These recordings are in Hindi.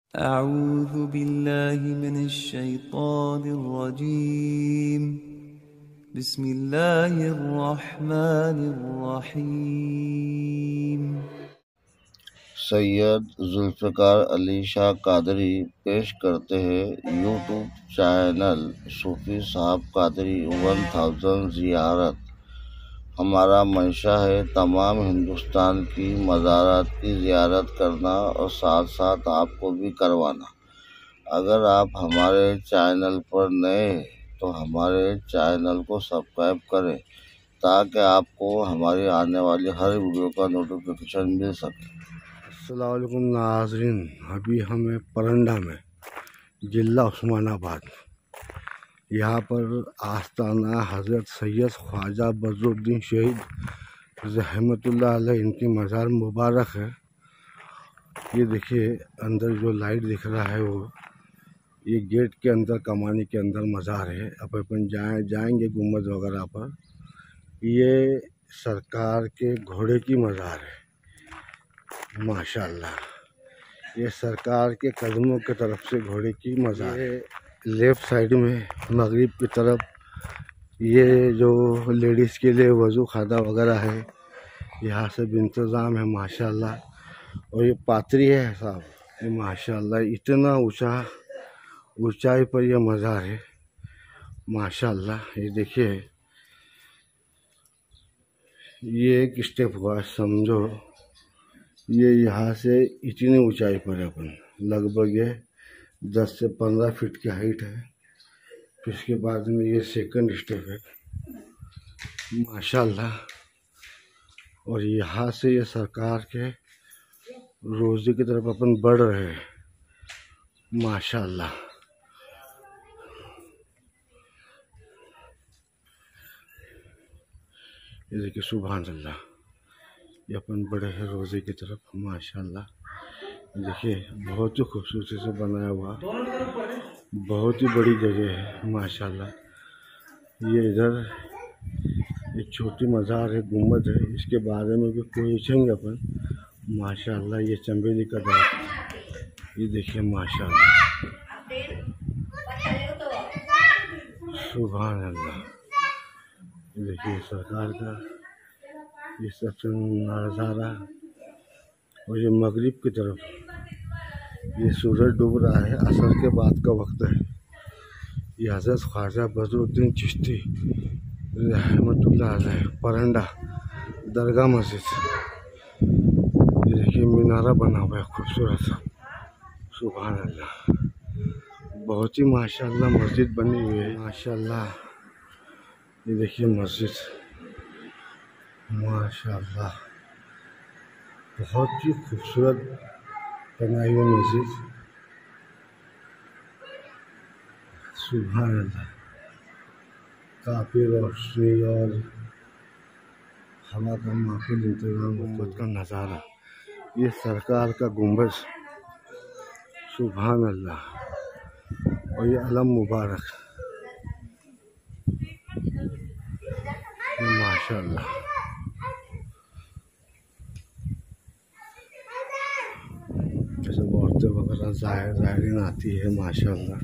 أعوذ بالله من الشيطان الرجيم بسم الله الرحمن الرحيم। सैयद जुल्फ़िकार अली शाह कादरी पेश करते हैं यूट्यूब चैनल सूफ़ी साहब कादरी 1000 ज़ियारत। हमारा मंशा है तमाम हिंदुस्तान की मज़ारात की ज़ियारत करना और साथ साथ आपको भी करवाना। अगर आप हमारे चैनल पर नए हैं तो हमारे चैनल को सब्सक्राइब करें ताकि आपको हमारी आने वाली हर वीडियो का नोटिफिकेशन मिल सके। अस्सलाम वालेकुम नाज़रीन, अभी हमें परंडा में जिला उस्मानाबाद यहाँ पर आस्ताना हज़रत सैयद ख्वाजा बदरुद्दीन शहीद रहमतुल्लाह अलैह इनकी मज़ार मुबारक है। ये देखिए अंदर जो लाइट दिख रहा है वो ये गेट के अंदर कमानी के अंदर मज़ार है। अब अपन जाएंगे गुम्बद वगैरह पर। ये सरकार के घोड़े की मज़ार है माशाल्लाह। ये सरकार के कदमों की तरफ से घोड़े की मज़ार है। लेफ़्ट साइड में मगरिब की तरफ ये जो लेडीज़ के लिए वज़ू खाना वगैरह है, यहाँ से भी इंतज़ाम है माशाल्लाह। और ये पात्री है साहब, ये माशाल्लाह इतना ऊंचाई पर यह मज़ार है माशाल्लाह। ये देखिए ये एक स्टेप हुआ समझो, ये यहाँ से इतनी ऊंचाई पर है अपन लगभग ये 10 से 15 फीट की हाइट है। फिर इसके बाद में ये सेकंड स्टेप है माशाल्लाह। और यहाँ से ये सरकार के रोज़े की तरफ अपन बढ़ रहे हैं माशाल्लाह। ये देखिए सुभान अल्लाह, ये अपन बढ़े हैं रोज़े की तरफ माशाल्लाह। देखिए बहुत ही खूबसूरती से बनाया हुआ, बहुत ही बड़ी जगह है माशाल्लाह। ये इधर एक छोटी मज़ार है, गुम्बद है, इसके बारे में भी पूछेंगे अपन माशाल्लाह। ये चमेली का दरख्त, ये देखिए माशाल्लाह सुभान अल्लाह। ये देखिए सरकार का ये सबसे नज़ारा। और ये मगरिब की तरफ ये सूरज डूब रहा है, असर के बाद का वक्त है। ये हज़रत ख्वाजा बदरुद्दीन चिश्ती रहमतुल्लाह अलैह परंडा दरगाह मस्जिद। ये देखिए मीनारा बना हुआ है खूबसूरत सा, सुभान अल्लाह। बहुत ही माशाल्लाह मस्जिद बनी हुई है माशाल्लाह। ये देखिए मस्जिद माशाल्लाह, बहुत ही खूबसूरत बनाई हुई मस्जिद सुभान अल्लाह। काफ़ी रोशनी और हवा का माफिल इंतज़ाम, गुम्बद का नज़ारा, ये सरकार का गुम्बद सुभान अल्लाह। और ये अलम मुबारक माशाल्लाह। जैसे औरतें वगैरह ज़ायरीन आती है माशाल्लाह।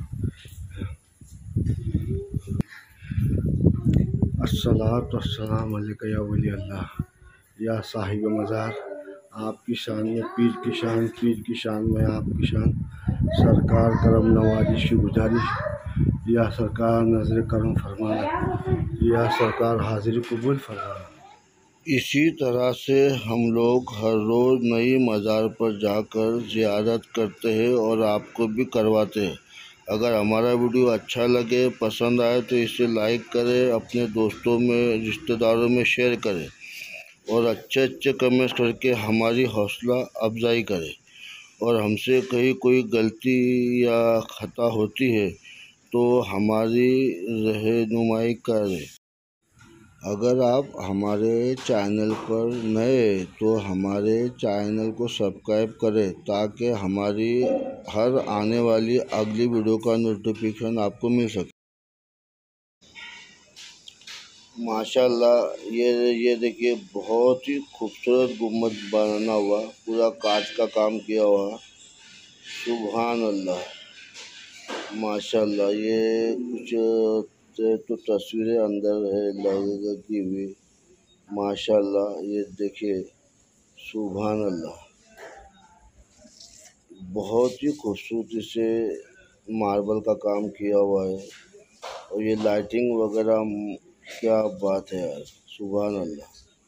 अस्सलातु वस्सलामु अलैका या वली अल्लाह या साहिब मज़ार। आपकी शान में पीर की शान, पीर की शान में आपकी शान। सरकार करम नवाजिश की गुजारिश, या सरकार नजर करम फरमाना, या सरकार हाजिरी कबूल फरमाना। इसी तरह से हम लोग हर रोज़ नई मज़ार पर जाकर ज़ियारत करते हैं और आपको भी करवाते हैं। अगर हमारा वीडियो अच्छा लगे, पसंद आए तो इसे लाइक करें, अपने दोस्तों में रिश्तेदारों में शेयर करें और अच्छे कमेंट्स करके हमारी हौसला अफजाई करें। और हमसे कहीं कोई गलती या खता होती है तो हमारी रहनुमाई करें। अगर आप हमारे चैनल पर नए हैं तो हमारे चैनल को सब्सक्राइब करें ताकि हमारी हर आने वाली अगली वीडियो का नोटिफिकेशन आपको मिल सके। माशाल्लाह ये देखिए बहुत ही खूबसूरत गुम्बद बना हुआ, पूरा कांच का काम किया हुआ। सुभान अल्लाह, माशाल्लाह। ये कुछ तो तस्वीरें अंदर है लगी हुई, माशाल्लाह। ये देखिए, सुभान अल्लाह, बहुत ही खूबसूरती से मार्बल का काम किया हुआ है। और ये लाइटिंग वगैरह, क्या बात है यार, सुभान अल्लाह।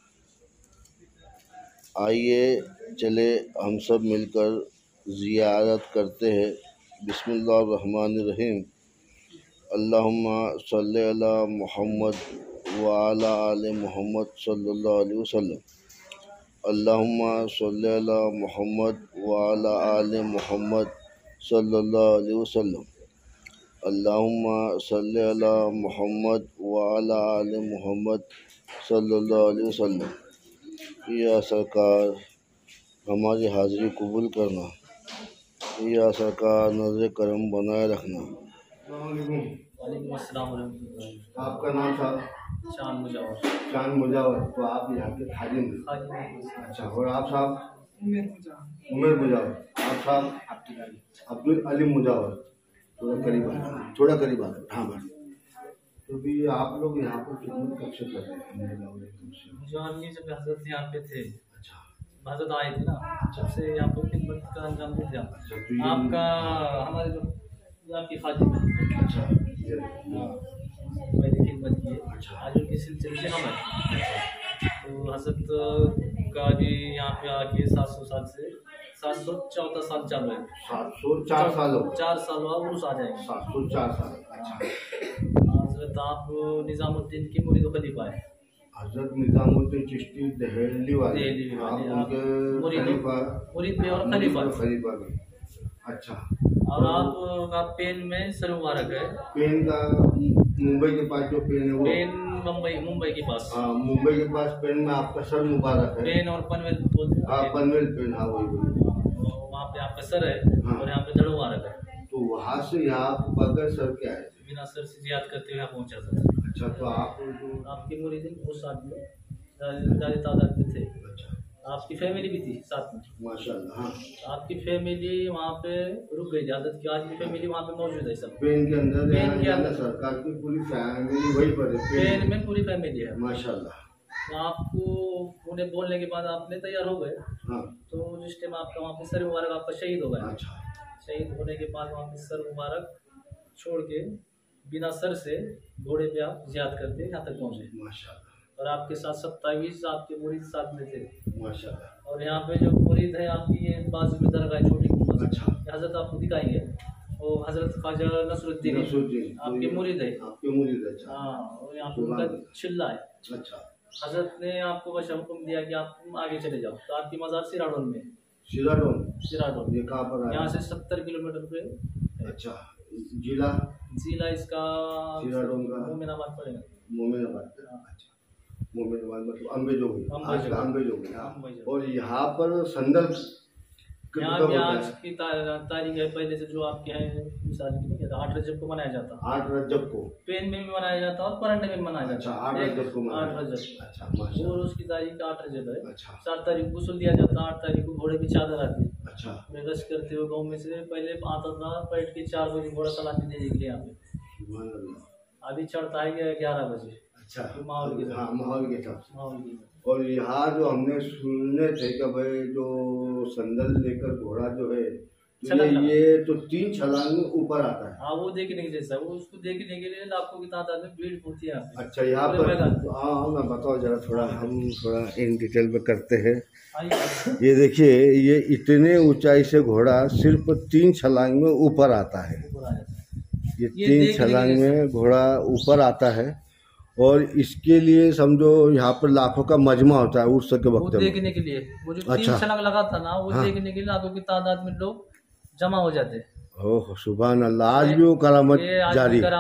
आइए चले हम सब मिलकर ज़ियारत करते हैं। बिस्मिल्लाहिर्रहमानिर्रहीम। अल्लाहुम्मा सल्ली अला मुहम्मद व अला आले मुहम्मद सल्लल्लाहु अलैहि वसल्लम। अल्लाहुम्मा सल्ली अला मुहम्मद व अला आले मुहम्मद सल्लल्लाहु अलैहि वसल्लम। अल्लाहुम्मा सल्ली अला मुहम्मद व अला आले मुहम्मद सल्लल्लाहु अलैहि वसल्लम। या सरकार, हमारी हाज़िरी कबूल करना। या सरकार, नज़र करम बनाए रखना। वालेकुम अस्सलाम वरहमतुल्लाह। आपका नाम साहब? चांद मुजावर। चांद मुजावर। तो आप यहाँ के खादिम हैं? अच्छा। और आप साहब? उमर मुजावर। आप साहब? अब्दुल अली मुजावर। थोड़ा करीब आ, थोड़ा करीब आ। हाँ बस। तो भी आप लोग यहाँ पर खिदमत कब से कर रहे हैं? जो हमने जब हजरत यहाँ पे थे, अच्छा। हजरत आए थे ना, जब से यहाँ पर खिदमत का अंजाम दे दिया। आपका हमारे जो आपकी खादिम है। अच्छा। हाँ, मैंने खिदमत की है। आज उनकी सिलसिले से हम हैं। तो हजरत का भी यहाँ पे आके 700 साल से 714 साल चालू है। 704 साल हो गए। 4 साल हुआ उर्स आ जाएंगे। 704 साल। अच्छा। हजरत आप निज़ामुद्दीन की मुरीद खलीफा है। हजरत निज़ामुद्दीन चिश्ती दिल्ली वाले। दिल्ली वाले। आप उनके मुरीद भी और खलीफा भी। अच्छा। और आपका पेन में सर मुबारक है। पेन का मुंबई के पास जो पेन है वो? पेन मुंबई के पास। हाँ, मुंबई के पास पेन में आपका सर मुबारक है। पेन और पनवेल बोलते हैं। हाँ, पनवेल पेन। हाँ, वही। वहाँ पे आपका सर है। हाँ। और यहाँ पे धड़ मुबारक है। तो वहाँ से यहाँ बगैर सर के आए थे? बिना सर से जियाद करते हुए यहाँ पहुँचा था। अच्छा। तो आप आपके मुरीद बहुत साथ में ज़्यादा तादाद में थे। अच्छा। आपकी फैमिली भी थी साथ में। माशाल्लाह। हाँ। आपकी फैमिली वहाँ पे रुक गई थी। हजरत की आज की फैमिली वहाँ पे मौजूद है सब। पेन के अंदर? पेन के अंदर सरकार की पूरी फैमिली वहीं पर है। पेन में पूरी फैमिली है। माशाल्लाह। तो आपको उन्हें बोलने के बाद आपने तैयार हो गए। हाँ। तो जिस टाइम आपका वहाँ पे सर मुबारक आपका शहीद हो गया। अच्छा। शहीद होने के बाद वहाँ पे सर मुबारक छोड़ के बिना सर से घोड़े पे आप जियाद करते यहाँ तक पहुँचे। माशाल्लाह। और आपके साथ 27 आपके मुरीद साथ में थे। माशाल्लाह। और यहाँ पे जो मुरीद है आपकी, ये बाजू में दरगाह है छोटी। अच्छा। हजरत आपको दिखाएंगे। वो हजरत ख्वाजा नसरुद्दीन आपके मुरीद है। आपके मुरीद है। अच्छा। हाँ, और यहाँ पे उनका चिल्ला है। अच्छा। हजरत ने आपको बस हुक्म दिया कि आप आगे चले जाओ। तो आपकी मज़ार सिराडोन में। सिराडोन। सिराडोन ये कहाँ पर है? यहाँ से 70 किलोमीटर पे। अच्छा। जिला? जिला इसका सिराडोन का मोमिनाबाद पड़ेगा। मोमिनाबाद। अच्छा। मोमिनाबाद मतलब अम्बेजोगी। अम्बेजोगी। हाँ। और यहाँ पर संदल यहाँ भी आज की तारीख है पहले से जो आपके हैं मिसाल की नहीं कहता 8 रजब को मनाया जाता। 8 रजब को पेन में भी मनाया जाता और परंडे में मनाया जाता। अच्छा। 8 रजब को 8 रजब। अच्छा। और उसकी तारीख 8 रजब है। अच्छा। 7 तारीख को गुस्ल दिया जाता। 8 तारीख को घोड़े की चादर आती। अच्छा। रश करते हुए गाँव में से पहले आता था बैठ के 4 बजे घोड़ा सलामी देने के लिए यहाँ पे। अभी चढ़ता है 11 बजे। अच्छा। माहौल के हाँ, माहौल के हिसाब से। माहौल की। और यहाँ जो हमने सुने थे कि भाई जो संदल लेकर घोड़ा जो है तो ये तो 3 छलांग में ऊपर आता है। हाँ, वो देखने के जैसा। वो उसको देखने के लिए लाखों की तादाद में भीड़ होती है। अच्छा। यहाँ पर हाँ, मैं बताओ जरा थोड़ा, हम थोड़ा इन डिटेल में करते हैं। ये देखिए, ये इतने ऊंचाई से घोड़ा सिर्फ 3 छलांग में ऊपर आता है। ये 3 छलांग में घोड़ा ऊपर आता है। और इसके लिए समझो यहाँ पर लाखों का मजमा होता है उर्स के वक्त देखने के लिए। वो जो 3 छलांग लगा था ना, वो देखने के लिए लाखों की तादाद में लोग जमा हो जाते हैं। ओह सुभान अल्लाह। आज भी वो करामत जारी है।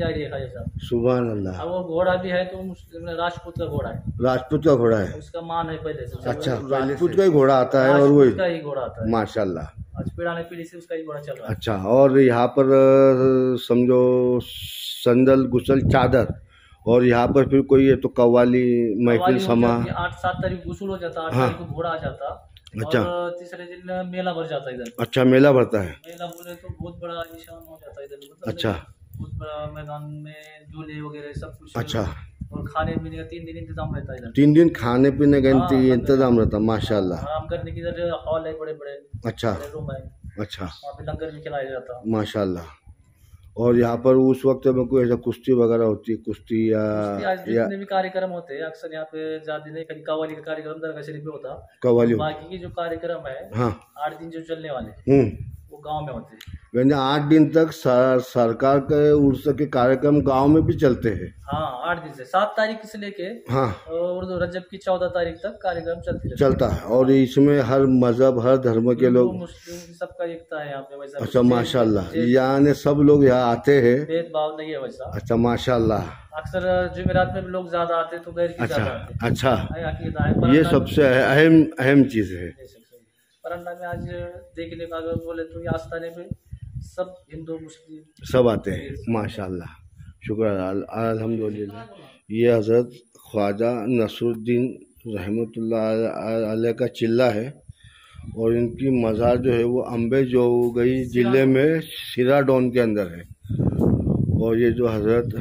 सुभान अल्लाह। अब वो घोड़ा भी है तो राजपूत का घोड़ा है। राजपूत का घोड़ा है। उसका मान है पहले से। अच्छा। राजपूत का ही घोड़ा आता है और वही का ही घोड़ा आता है। माशाल्लाह। आज पीढ़ी से उसका ही घोड़ा चल रहा है। अच्छा। और यहाँ पर समझो संदल गुसल चादर। और यहाँ पर फिर कोई ये तो कव्वाली महफिल समा। 8-7 तारीख गुस्ल हो जाता। 8 तारीख को घोड़ा आ जाता। अच्छा। और तीसरे दिन मेला भर जाता है इधर। अच्छा, मेला भरता है। मेला बोले तो बहुत बड़ा निशान हो जाता है इधर, मतलब अच्छा। बहुत बड़ा मैदान में झूले वगैरह सब कुछ। अच्छा। और खाने पीने का 3 दिन इंतजाम रहता है इधर। 3 दिन खाने पीने का हाँ, इंतजाम रहता, माशाल्लाह। आराम करने की इधर हॉल है, बड़े बड़े अच्छा। रूम है, अच्छा, वहाँ पे लंगर भी खिलाया जाता है। माशाल्लाह। और यहाँ पर उस वक्त में कोई ऐसा कुश्ती वगैरह होती है, कुश्ती आज जितने भी कार्यक्रम होते हैं अक्सर यहाँ पे ज्यादा नहीं, कभी कव्वाली का कार्यक्रम दरगाह शरीफ में होता। कव्वाली। बाकी की जो कार्यक्रम है, हाँ, 8 दिन जो चलने वाले वो गांव में होते हैं। यानी 8 दिन तक सरकार के उर्स के कार्यक्रम गांव में भी चलते हैं। हाँ, 8 दिन से 7 तारीख से लेके हाँ, और रजब की 14 तारीख तक कार्यक्रम चलता है। और इसमें हर मजहब, हर धर्म के लोग, मुस्लिम सबका एकता है यहाँ पे वैसा। अच्छा, माशाल्लाह। यानी सब लोग यहाँ आते हैं, भेदभाव नहीं है वैसा। अच्छा, माशाल्लाह। अक्सर जुमेरात में भी लोग ज्यादा आते तो गैर की ज्यादा आते। अच्छा, ये सबसे अहम चीज है। परंडा में आज देखने का अगर बोले तो आस्थाने पे सब हिंदू मुस्लिम सब आते हैं, माशाल्लाह। शुक्र अल्हम्दुलिल्लाह। ये हज़रत ख्वाजा नसरुद्दीन रहमतुल्लाह अलैह का चिल्ला है और इनकी मज़ार जो है वो अंबेजोगई ज़िले में सिराडोन के अंदर है। और ये जो हज़रत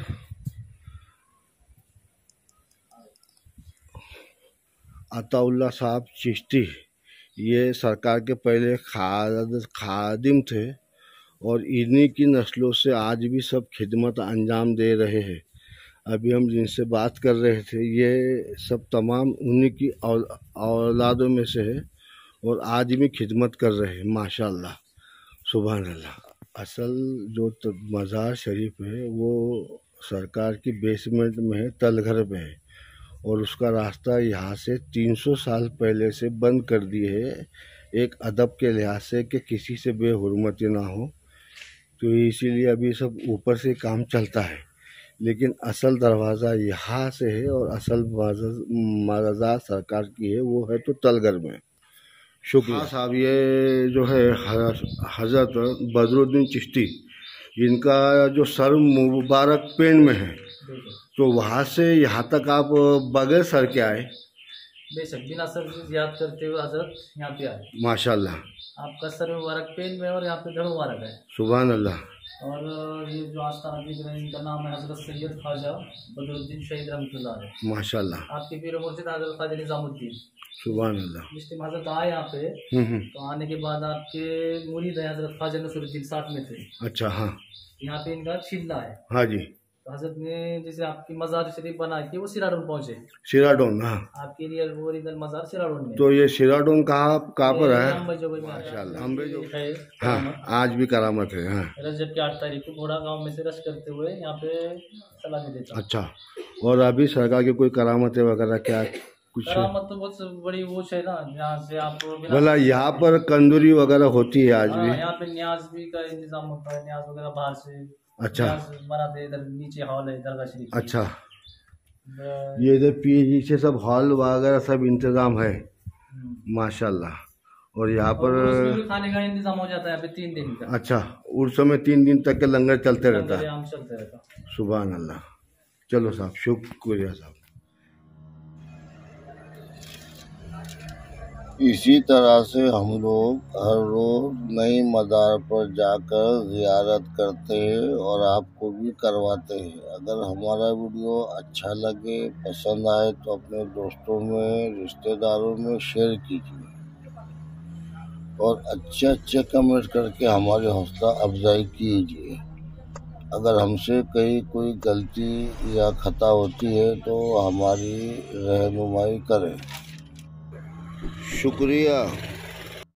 अताउल्लाह साहब चिश्ती, ये सरकार के पहले खादिम थे और इन्हीं की नस्लों से आज भी सब खिदमत अंजाम दे रहे हैं। अभी हम जिनसे बात कर रहे थे ये सब तमाम उन्हीं की औलादों में से है और आज भी खिदमत कर रहे हैं, माशाल्लाह, सुभान अल्लाह। असल जो मज़ार शरीफ है वो सरकार की बेसमेंट में है, तलघर में है और उसका रास्ता यहाँ से 300 साल पहले से बंद कर दिए है, एक अदब के लिहाज से कि किसी से बेहुरमती ना हो। तो इसीलिए अभी सब ऊपर से काम चलता है, लेकिन असल दरवाज़ा यहाँ से है और असल मज़ार सरकार की है वो है तो तलघर में। शुक्रिया साहब। ये जो है हज़रत बदरुद्दीन चिश्ती, इनका जो सर मुबारक पेन में है, तो वहाँ से यहाँ तक आप बगैर सर के आए? बेशक बिना सर से याद करते हुए हजरत यहाँ पे आए, माशाल्लाह। आपका सर मुबारक पेन में और यहाँ पे धड़ मुबारक है, सुभान अल्लाह। और ये जो आस्थाना दिख रहे हैं इनका नाम है हजरत सैयद ख्वाजा बदरुद्दीन शहीद रहमतुल्लाह, माशाल्लाह। आपके पीर मुर्शिद हजरत ख्वाजा निजामुद्दीन, सुभान अल्लाह। मुस्लिम हजरत आए यहाँ पे, तो आने के बाद आपके मुरीद है हजरत ख्वाजा नसरुद्दीन साथ में थे। अच्छा, हाँ। यहाँ पे इनका चिल्ला है। हाँ जी। तो हजरत ने जैसे आपकी मज़ार शरीफ बना के वो सिराडोन पहुंचे। सिराडोन, हाँ। आपके लिए ओरिजिनल मज़ार सिराडोन में। तो ये सिराडोन कहाँ पर है? माशाल्लाह, अंबेजोगई है। हाँ, आज भी करामत है। हाँ। रजब की 8 तारीख को घोड़ा गांव में से रश करते हुए यहाँ पे सलामी देता। अच्छा, और अभी सरकार की कोई करामत वगैरह क्या कुछ? करामत तो बहुत बड़ी वो है ना, यहाँ से आप मतलब यहाँ पर कंदूरी वगैरह होती है आज भी। यहाँ पे न्याज भी का इंतजाम होता है, न्याज वगैरह बाहर से। अच्छा, बनाते इधर नीचे हॉल है दरगाह शरीफ। अच्छा, ये इधर पीछे सब हॉल वगैरह सब इंतजाम है, माशाल्लाह। और यहाँ पर खाने का इंतजाम हो जाता है यहाँ पे 3 दिन का। अच्छा, उर्स में 3 दिन तक के लंगर चलते रहता है। सुभान अल्लाह। चलो साहब, शुक्रिया साहब। इसी तरह से हम लोग हर रोज़ नई मज़ार पर जाकर ज़ियारत करते हैं और आपको भी करवाते हैं। अगर हमारा वीडियो अच्छा लगे, पसंद आए तो अपने दोस्तों में, रिश्तेदारों में शेयर कीजिए और अच्छे कमेंट करके हमारी हौसला अफजाई कीजिए। अगर हमसे कहीं कोई गलती या खता होती है तो हमारी रहनुमाई करें। शुक्रिया।